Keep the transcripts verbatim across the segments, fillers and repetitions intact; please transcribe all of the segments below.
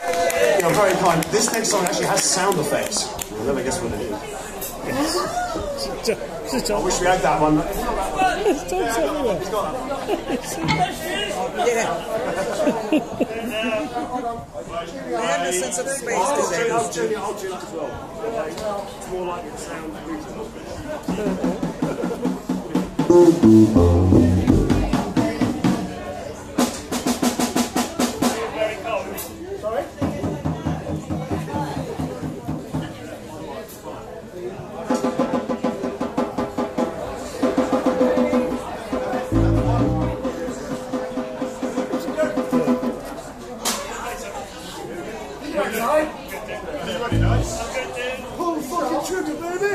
You're very kind. This next song actually has sound effects. You'll never guess what it is. I wish we had that one. There's dogs everywhere. Yeah. They have a sense of space, do they? I'll tune it, I'll tune it as well. It's more like the sound of music. Very cold. Sorry? Pull fucking trigger, baby!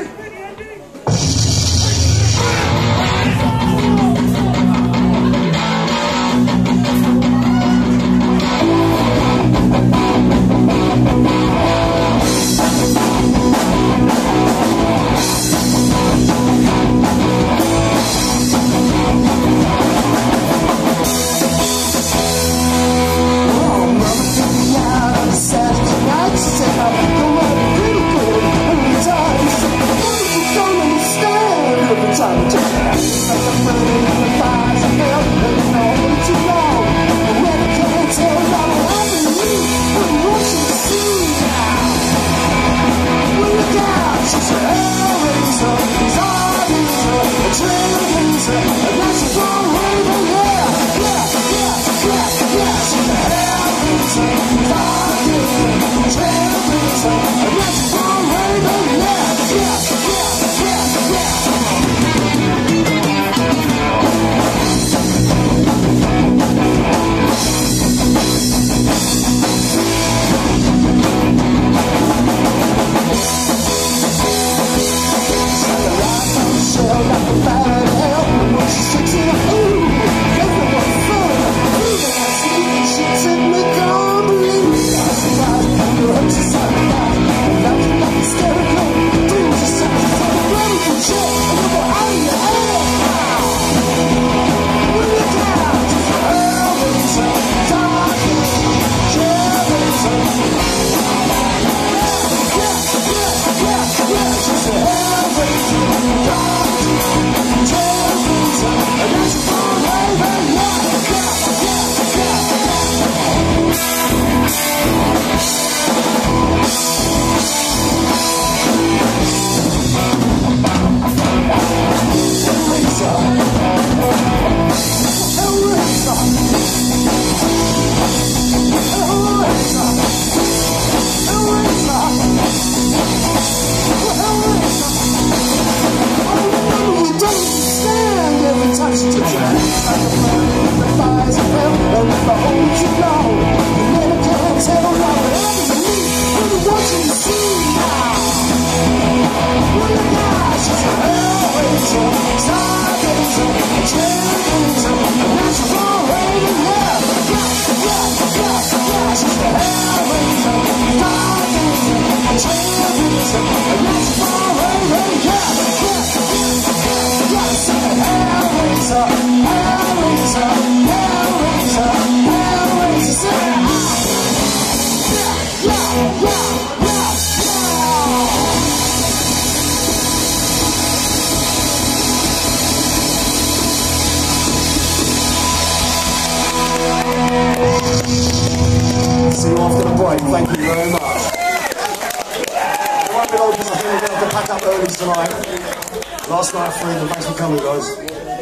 See you after the break. Thank you very much. It won't be long because I think we're going to have to pack up early tonight. Last night, free, and thanks for coming, guys.